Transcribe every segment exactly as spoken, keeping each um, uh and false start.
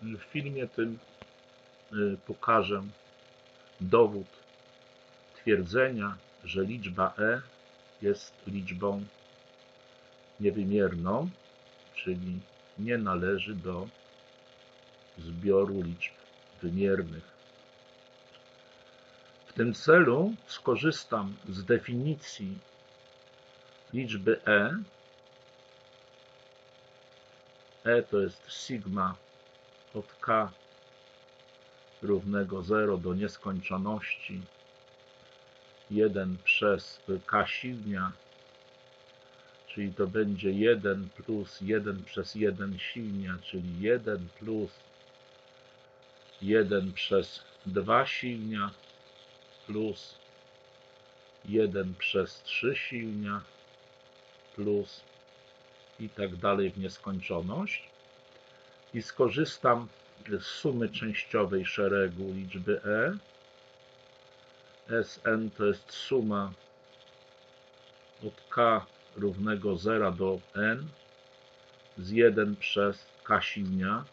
W filmie tym pokażę dowód twierdzenia, że liczba e jest liczbą niewymierną, czyli nie należy do zbioru liczb wymiernych. W tym celu skorzystam z definicji liczby e. E to jest sigma od k równego zero do nieskończoności jeden przez k silnia, czyli to będzie jeden plus jeden przez jeden silnia, czyli jeden plus jeden przez dwa silnia plus jeden przez trzy silnia plus i tak dalej w nieskończoność. I skorzystam z sumy częściowej szeregu liczby e. Sn to jest suma od k równego zera do n z jeden przez k silnia.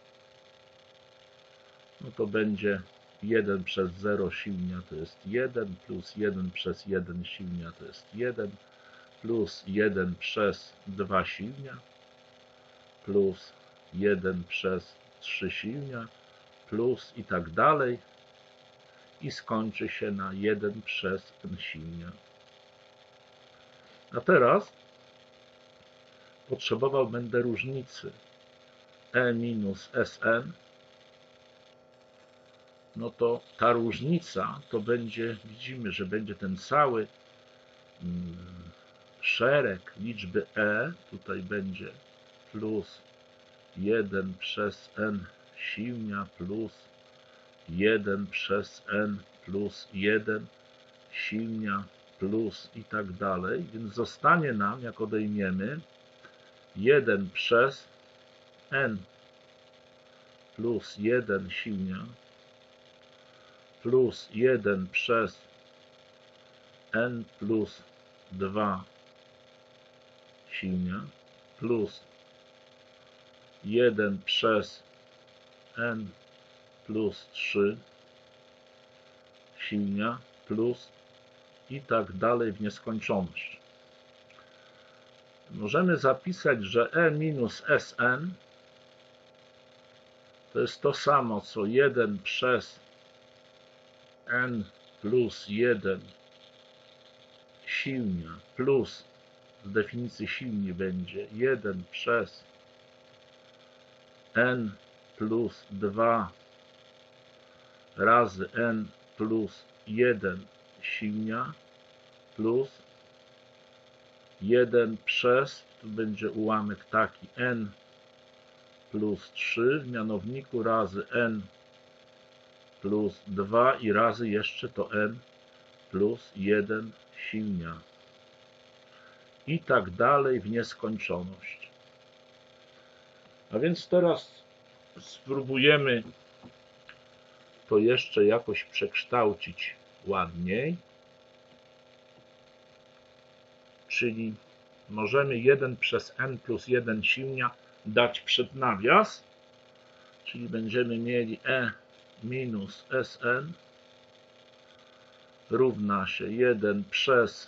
No to będzie jeden przez zero silnia to jest jeden, plus jeden przez jeden silnia to jest jeden, plus jeden przez dwa silnia, plus jeden przez trzy silnia, plus i tak dalej. I skończy się na jeden przez n silnia. A teraz potrzebował będę różnicy e minus Sn. No to ta różnica to będzie, widzimy, że będzie ten cały mm, szereg liczby e, tutaj będzie plus jeden przez n silnia plus jeden przez n plus jeden silnia plus i tak dalej, więc zostanie nam, jak odejmiemy, jeden przez n plus jeden silnia plus jeden przez n plus dwa silnia plus jeden przez n plus trzy silnia plus i tak dalej w nieskończoność. Możemy zapisać, że e minus Sn to jest to samo co jeden przez n plus jeden silnia plus, z definicji silni będzie jeden przez n plus dwa razy n plus jeden silnia plus jeden przez, tu będzie ułamek taki, n plus trzy w mianowniku razy n plus dwa i razy jeszcze to n plus jeden silnia. I tak dalej w nieskończoność. A więc teraz spróbujemy to jeszcze jakoś przekształcić ładniej. Czyli możemy jeden przez n plus jeden silnia dać przed nawias. Czyli będziemy mieli e minus Sn równa się jeden przez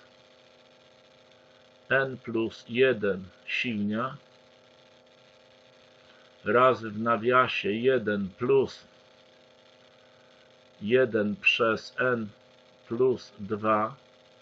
n plus jeden silnia razy w nawiasie jeden plus jeden przez n plus dwa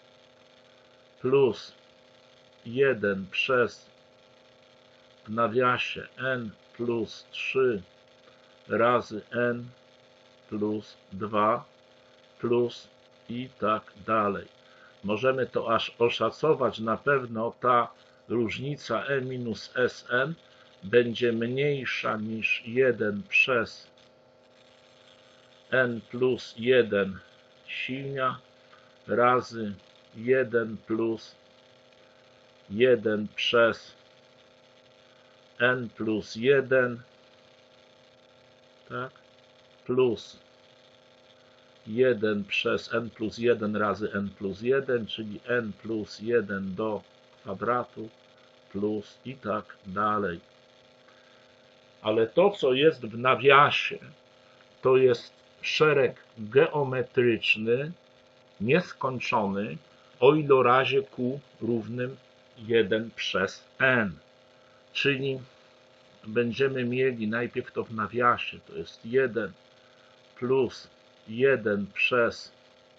plus jeden przez w nawiasie n plus trzy razy n plus dwa plus i tak dalej. Możemy to aż oszacować, na pewno ta różnica e minus Sn będzie mniejsza niż jeden przez n plus jeden silnia razy jeden plus jeden przez n plus jeden, tak, plus jeden przez n plus jeden razy n plus jeden, czyli n plus jeden do kwadratu plus i tak dalej. ale to, co jest w nawiasie, to jest szereg geometryczny, nieskończony, o ilorazie q równym jeden przez n. Czyli będziemy mieli najpierw to w nawiasie, to jest jeden plus jeden przez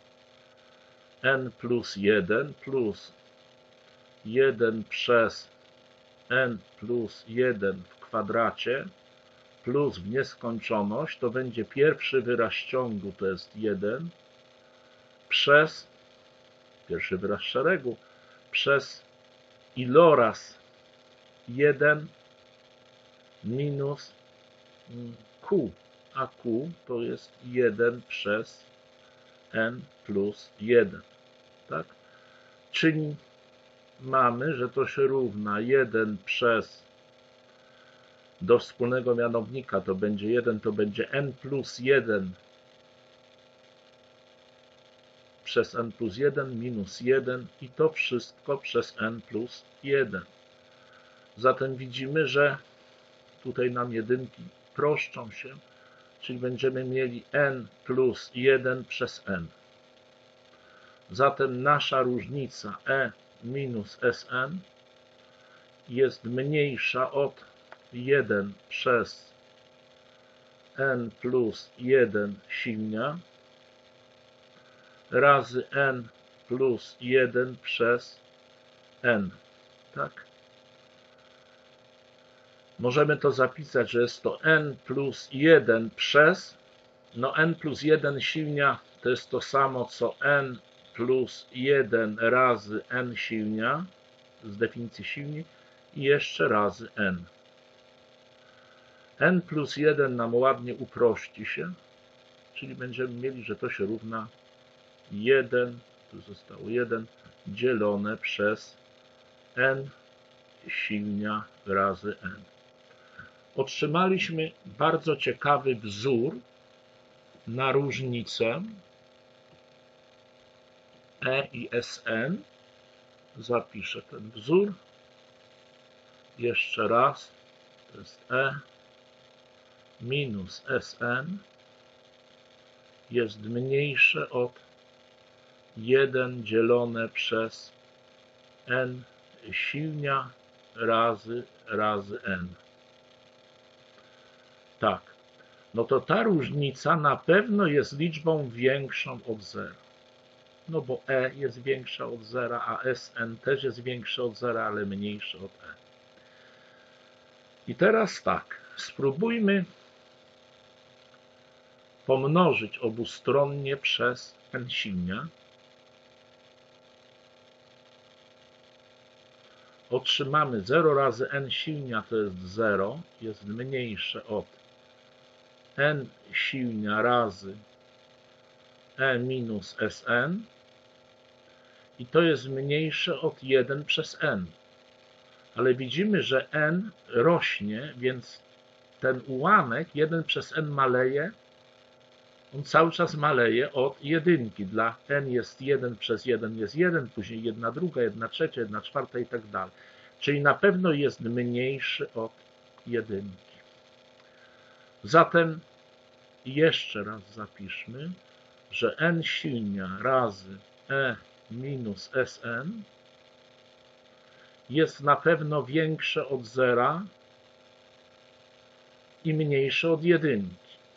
n plus jeden plus jeden przez n plus jeden w kwadracie plus w nieskończoność, to będzie pierwszy wyraz ciągu, to jest jeden przez pierwszy wyraz szeregu przez iloraz jeden minus q, a q to jest jeden przez n plus jeden, tak? Czyli mamy, że to się równa jeden przez, do wspólnego mianownika to będzie jeden, to będzie n plus jeden przez n plus jeden minus jeden i to wszystko przez n plus jeden. Zatem widzimy, że tutaj nam jedynki proszczą się, czyli będziemy mieli n plus jeden przez n. Zatem nasza różnica e minus sn jest mniejsza od jeden przez n plus jeden silnia razy n plus jeden przez n. Tak? Możemy to zapisać, że jest to n plus jeden przez, no n plus jeden silnia to jest to samo co n plus jeden razy n silnia z definicji silni i jeszcze razy n. n plus jeden nam ładnie uprości się, czyli będziemy mieli, że to się równa jeden, tu zostało jeden, dzielone przez n silnia razy n. Otrzymaliśmy bardzo ciekawy wzór na różnicę e i sn. Zapiszę ten wzór. Jeszcze raz. To jest e minus sn jest mniejsze od jeden dzielone przez n silnia razy razy n. Tak. No to ta różnica na pewno jest liczbą większą od zera. No bo e jest większa od zera, a sn też jest większe od zera, ale mniejsze od e. I teraz tak, spróbujmy pomnożyć obustronnie przez n silnia. Otrzymamy zero razy n silnia, to jest zero, jest mniejsze od n silnia razy e minus sn i to jest mniejsze od jeden przez n. Ale widzimy, że n rośnie, więc ten ułamek jeden przez n maleje, on cały czas maleje od jedynki. Dla n jest jeden przez jeden jest jeden, później jedna druga, jedna trzecia, jedna czwarta i tak dalej. Czyli na pewno jest mniejszy od jedynki. Zatem jeszcze raz zapiszmy, że n silnia razy e minus sn jest na pewno większe od zera i mniejsze od jedynki.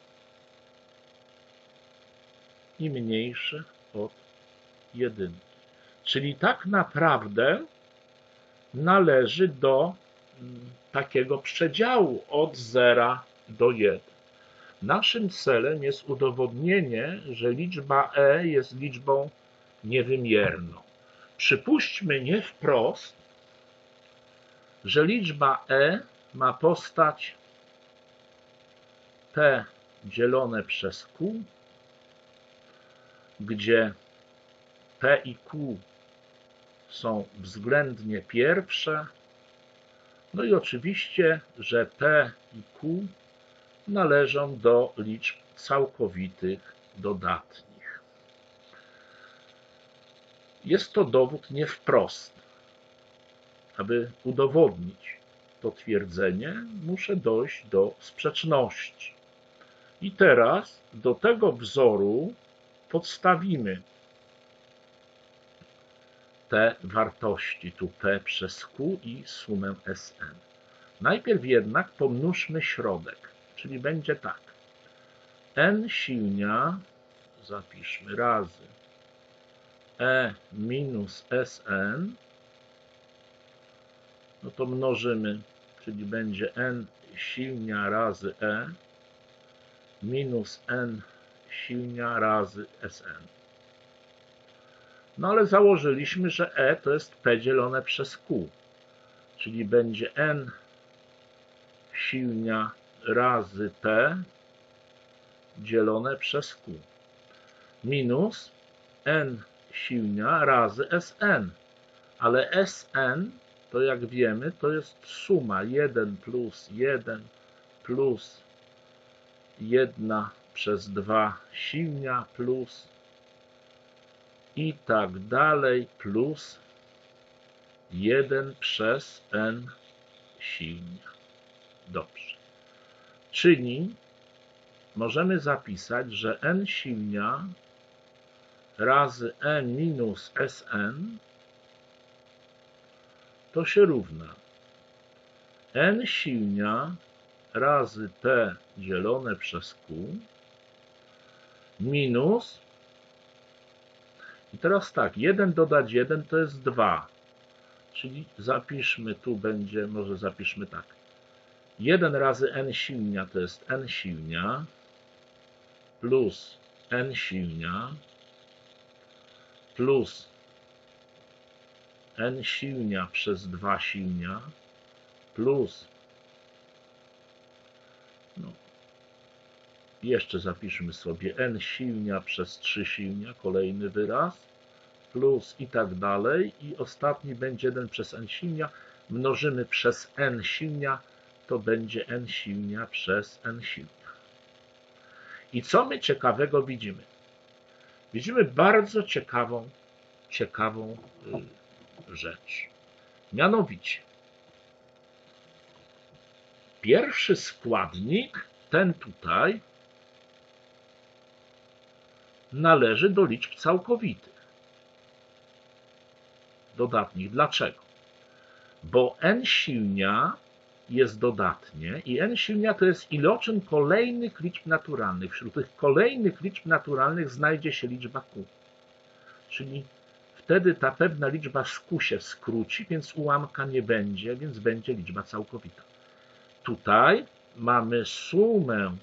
I mniejsze od jedynki. Czyli tak naprawdę należy do takiego przedziału od zera do jeden. Naszym celem jest udowodnienie, że liczba e jest liczbą niewymierną. Przypuśćmy nie wprost, że liczba e ma postać p dzielone przez q, gdzie p i q są względnie pierwsze, no i oczywiście, że p i q należą do liczb całkowitych dodatnich. Jest to dowód nie wprost. Aby udowodnić to twierdzenie, muszę dojść do sprzeczności. I teraz do tego wzoru podstawimy te wartości, tu P przez Q i sumę Sn. Najpierw jednak pomnóżmy środek, czyli będzie tak. N silnia, zapiszmy, razy E minus Sn, no to mnożymy, czyli będzie N silnia razy E minus N silnia razy Sn. No ale założyliśmy, że E to jest P dzielone przez Q, czyli będzie N silnia razy P dzielone przez Q minus N silnia razy Sn, ale Sn to, jak wiemy, to jest suma jeden plus jeden plus jeden przez dwa silnia plus i tak dalej plus jeden przez N silnia. Dobrze. Czyli możemy zapisać, że N silnia razy E minus Sn to się równa N silnia razy P dzielone przez Q minus, i teraz tak, jeden dodać jeden to jest dwa, czyli zapiszmy, tu będzie, może zapiszmy tak, jeden razy N silnia to jest N silnia plus N silnia plus N silnia przez dwa silnia plus, no, jeszcze zapiszmy sobie N silnia przez trzy silnia, kolejny wyraz, plus i tak dalej, i ostatni będzie jeden przez N silnia, mnożymy przez N silnia, to będzie N silnia przez N silnia. I co my ciekawego widzimy? Widzimy bardzo ciekawą, ciekawą rzecz. Mianowicie, pierwszy składnik, ten tutaj, należy do liczb całkowitych, dodatnich. Dlaczego? Bo N silnia jest dodatnie i N silnia to jest iloczyn kolejnych liczb naturalnych. Wśród tych kolejnych liczb naturalnych znajdzie się liczba Q. Czyli wtedy ta pewna liczba z Q się skróci, więc ułamka nie będzie, więc będzie liczba całkowita. Tutaj mamy sumę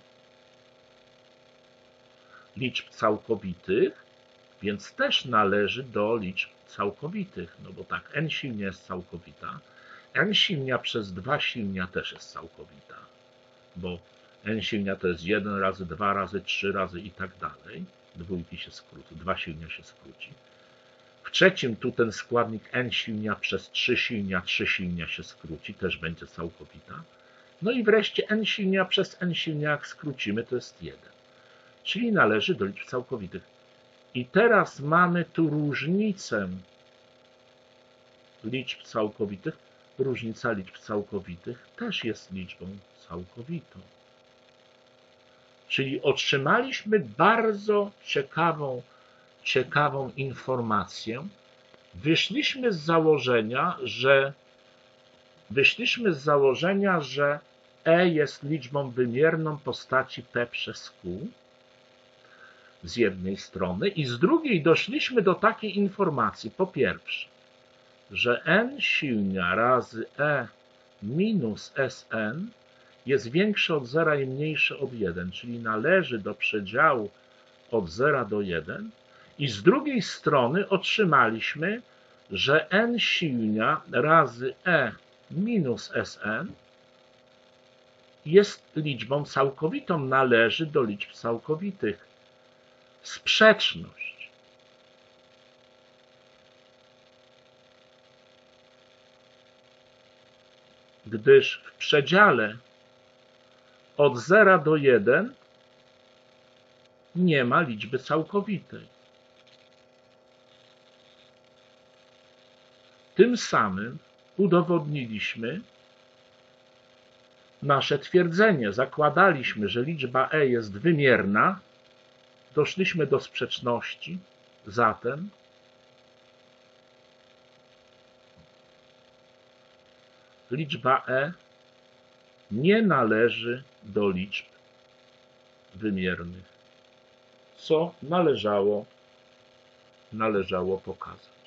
liczb całkowitych, więc też należy do liczb całkowitych, no bo tak, N silnia jest całkowita, N silnia przez dwa silnia też jest całkowita, bo N silnia to jest jeden razy, dwa razy, trzy razy i tak dalej, dwójki się skróci, dwa silnia się skróci. W trzecim tu ten składnik N silnia przez trzy silnia, trzy silnia się skróci, też będzie całkowita. No i wreszcie N silnia przez N silnia, jak skrócimy, to jest jeden. Czyli należy do liczb całkowitych. I teraz mamy tu różnicę liczb całkowitych. Różnica liczb całkowitych też jest liczbą całkowitą. Czyli otrzymaliśmy bardzo ciekawą, ciekawą informację. Wyszliśmy z założenia, że wyszliśmy z założenia, że E jest liczbą wymierną postaci P przez Q z jednej strony i z drugiej doszliśmy do takiej informacji, po pierwsze, że N silnia razy E minus Sn jest większe od zera i mniejsze od jeden, czyli należy do przedziału od zera do jeden, i z drugiej strony otrzymaliśmy, że N silnia razy E minus Sn jest liczbą całkowitą, należy do liczb całkowitych. Sprzeczność. Gdyż w przedziale od zera do jeden nie ma liczby całkowitej. Tym samym udowodniliśmy, nasze twierdzenie. Zakładaliśmy, że liczba e jest wymierna, doszliśmy do sprzeczności, zatem liczba e nie należy do liczb wymiernych, co należało, należało pokazać.